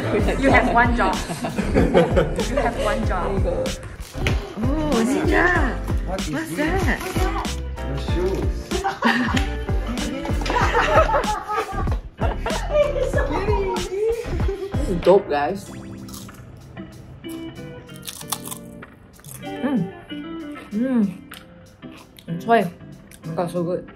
You have one job. You have one job. Oh, Ninja. What's that? Your shoes. This is dope, guys. Enjoy. Oh my god, so good.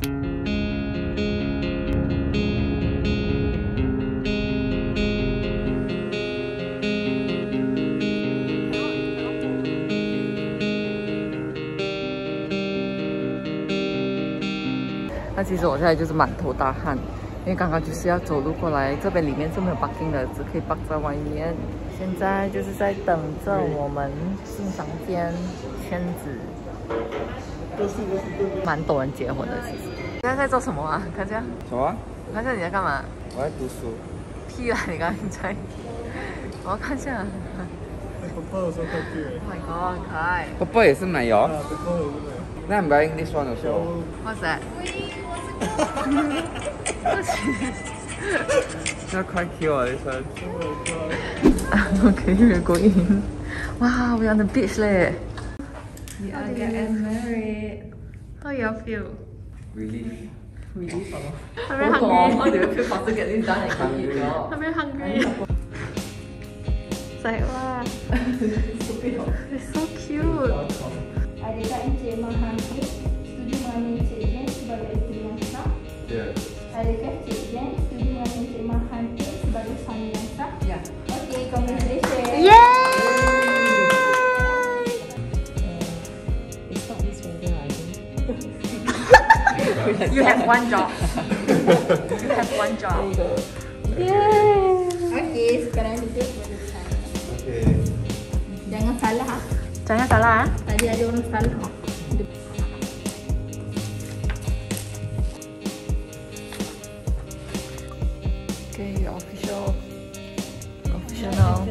那其实我现在就是满头大汗，因为刚刚就是要走路过来，这边里面是没有 parking 的，只可以 park 在外面。现在就是在等着我们新房间签字，蛮多人结婚的其实。现在在做什么啊？看一下。 什么？ 看一下你在干嘛？ 我在读书。 屁啦！你刚刚在。我要看一下。 Papa also quite cute. Oh my god， 可爱。 Papa 也是没有。 Papa also. Now I'm buying this one also. What's that? Not quite cute, this one. Okay, we're going. Wow, we're on the beach leh. We are getting married. How you feel? Really? Relief. I'm very hungry. How do you feel faster get this done and cook it? I'm very hungry. It's like, wow. It's so cute. Adakah Encik HanPin setuju mengambil Encik Jen sebagai isteri yang sah? Yeah. Adakah Encik Jen setuju mengambil Encik HanPin sebagai suami yang sah? Yeah. Okay, congratulations. Yay! It's not this finger, I think. You have one job. You have one job. Yay! Okay, sekarang duduk bersama. Okay. Jangan salah ha. Jangan salah ah. Tadi ada orang salah. Okay, official now.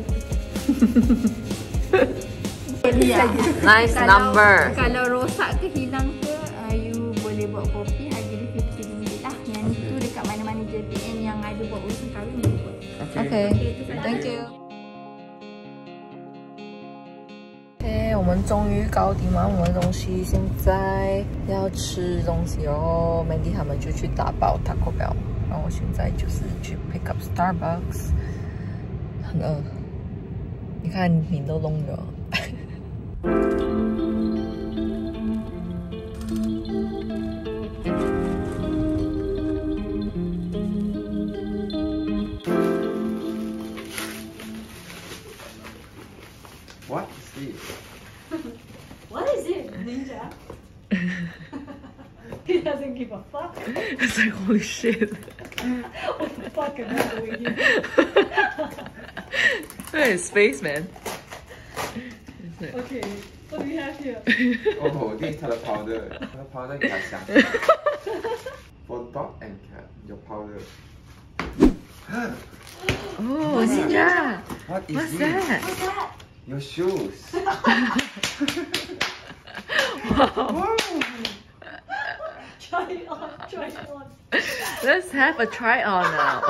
Nice number. Kalau rosak ke hilang ke, you boleh buat kopi harga dia RM50 lah. Yang itu dekat mana-mana JPN yang ada buat urusan kahwin boleh buat. Okay, thank you. 我们终于搞定完我们的东西，现在要吃东西哦。Mandy 他们就去打包 Taco Bell， 然后我现在就是去 pick up Starbucks， 很饿。你看你都弄了。 What is this? What is it, Ninja? He doesn't give a fuck. It's like holy shit. What the fuck am I doing here? Look at his face, man. Okay, what do we have here? Oh, this is color powder. Color powder 给它香。For dog and cat, your powder. Oh, Ninja. What is What's this? that? Your shoes. Wow. Try it on, try it on. Let's have a try on now.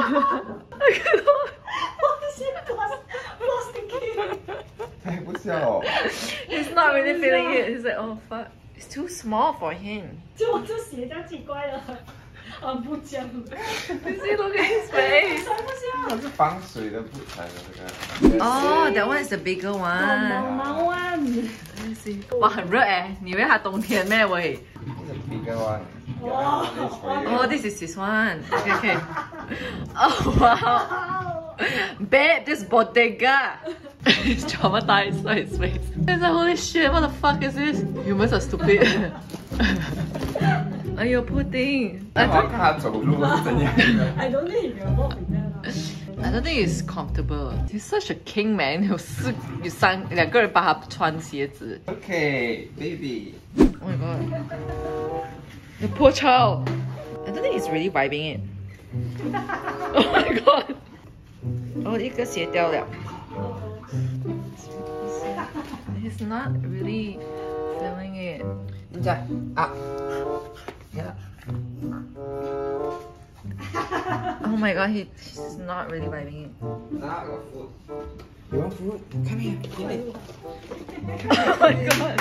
What is it? Plastic. 太不笑。 He's not really feeling it. He's like, oh fuck. It's too small for him. 就我这鞋这样奇怪了，不讲了。 You see, look at his face. 它是防水的布材的这个。 Oh, that one is the bigger one. 毛啊你！ Let me see. 哇，很热哎！你以为它冬天咩喂？ This is a bigger one. Wow. This for you. Oh, this is this one. Okay, okay. Oh wow. Babe, this bodega. He's traumatized by his face. He's like, holy shit, what the fuck is this? Humans are stupid. Aiyo, poor thing. 我要看它走路是怎样的。 I don't think he will walk in there. I don't think he's comfortable. He's such a king, man. 两个人帮他穿鞋子。 Okay, baby. Oh my god. The poor child. I don't think he's really vibing it. Oh my god. Oh, 一个鞋掉了。He's not really feeling it. 人家啊，呀， Oh my god, he's not really biting it. Nah, I got food. You want food? Come here. Get it. Oh my god.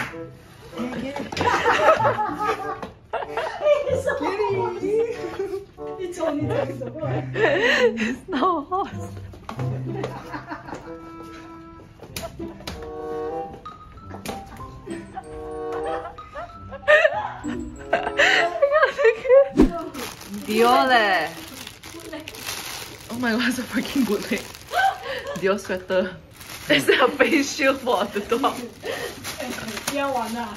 It's only the boy. It's no horse. Dior leh. Oh my god, it's a freaking good leg. Dior sweater. Is there a face shield for the dog? 不要玩啦！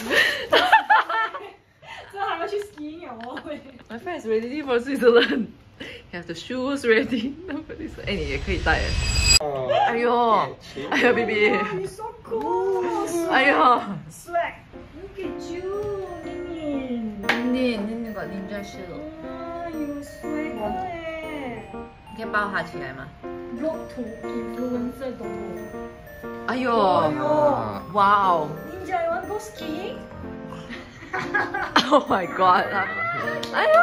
这还要去 skiing 哦。 My friend is ready for Switzerland. You have the shoes ready. Nobody's. 哎，你也可以带哎。哎呦，哎呦，baby。 你 so cool。 哎呦。 Swag. Look at you, Nin. Nin got ninja shield. You swag 哎。 你可以抱它起来吗？ Road to influencer 懂吗？ 哎呦，哇哦 Ninja, you want to go skiing? ！Oh my god！ 哎呦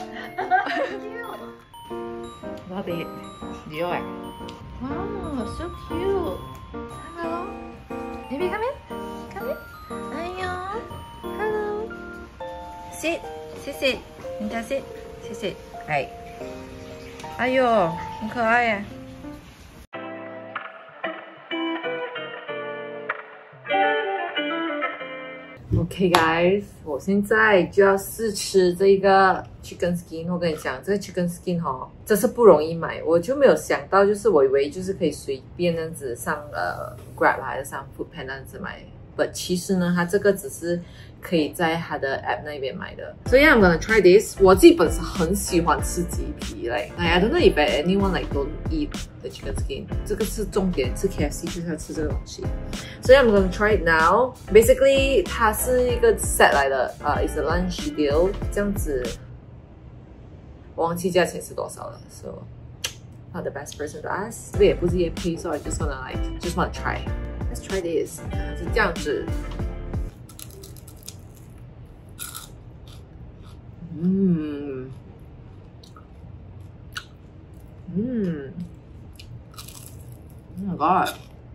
！Love it， Dior 哎！ Wow, so cute! Hello, baby, come in, come in. 哎呦 ，Hello. Sit, sit, sit. 人家 sit, sit, sit. 哎，哎呦，很可爱耶。Okay guys， 我现在就要试吃这个 chicken skin。我跟你讲，这个 chicken skin 哦，真是不容易买。我就没有想到，就是我以为就是可以随便这样子上Grab 还是上 Foodpanda 这样子买。But 其实呢，它这个只是可以在它的 app 那边买的。So yeah, I'm gonna try this. 我自己本身很喜欢吃鸡皮，like I don't know if anyone like don't eat the chicken skin. 这个是重点，吃 KFC 就是要吃这个东西。So yeah, I'm gonna try it now. Basically, 它是一个 set 来的，it's a lunch deal 这样子。我忘记价钱是多少了 ，so not the best person to ask. 这个也不是业配 so I just wanna try. Let's try this. 是这样子。Oh my god，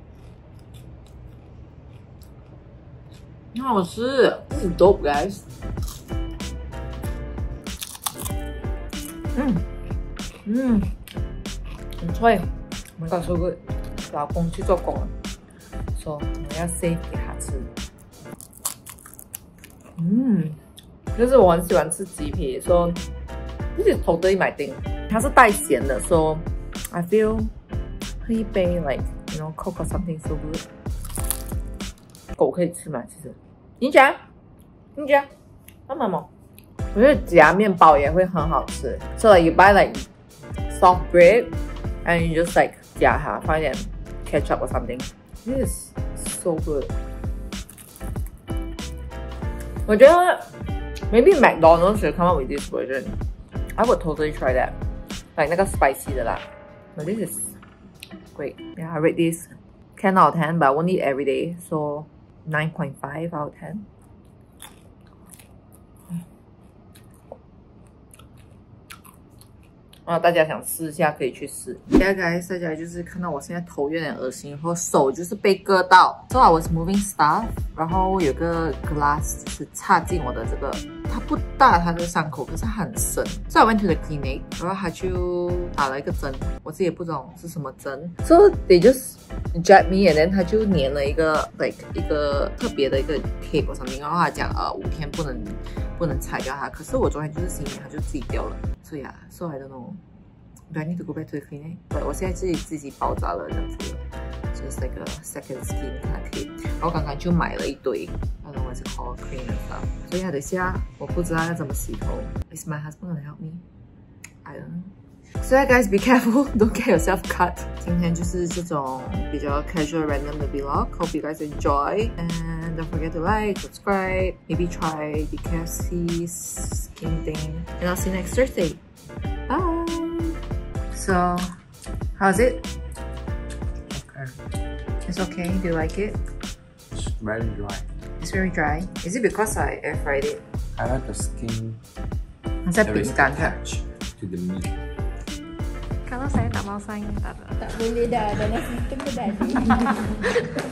很好吃，这是 dope guys。很脆。Oh my god, so good。老公去做工了，说我要 save 给他吃。就是我很喜欢吃鸡皮，说自己totally my thing。它是带咸的，so I feel 喝一杯 like you know Coke or something so good。狗可以吃吗？其实，你讲，妈妈，我觉得夹面包也会很好吃。So like you buy like soft bread and you just like 夹它，放一点 ketchup or something. This is so good。我觉得 maybe McDonald's should come up with this version. I would totally try that. Like 那个 spicy 的啦。But this is great. Yeah, I rate this 10 out of 10, but I won't eat every day, so 9.5 out of 10. 大家想试一下可以去试。大家就是看到我现在头有点恶心，然后手就是被割到。So I was moving stuff， 然后有个 glass 就是插进我的这个，它不大，它的伤口，可是它很深。So I went to the clinic， 然后他就打了一个针，我自己也不懂是什么针。So they just jab me and then 他就粘了一个 like 一个特别的一个 tape or something， 然后他讲5天不能拆掉它。可是我昨天就是心里它就自己掉了。So yeah, so I don't know. Do I need to go back to the clinic? But 我现在自己包扎了这样子，就是那个 second skin 它可以。然后刚刚就买了一堆，I don't know what's it called, cream and stuff. 所以等一下我不知道要怎么洗头。Is my husband gonna help me? I don't know. So yeah, guys, be careful. Don't get yourself cut. 今天就是这种比较 casual random 的 vlog. Hope you guys enjoy. And don't forget to like, subscribe, maybe try the KFC skin thing. And I'll see you next Thursday. Bye. So, how's it? Okay. It's okay. Do you like it? It's very dry. It's very dry. Is it because I air fried it? I like the skin. Is that There is pink? attached to the meat. Kalau saya tak mau sign, tak. Tak boleh dah, dalam sistem tu dah ada.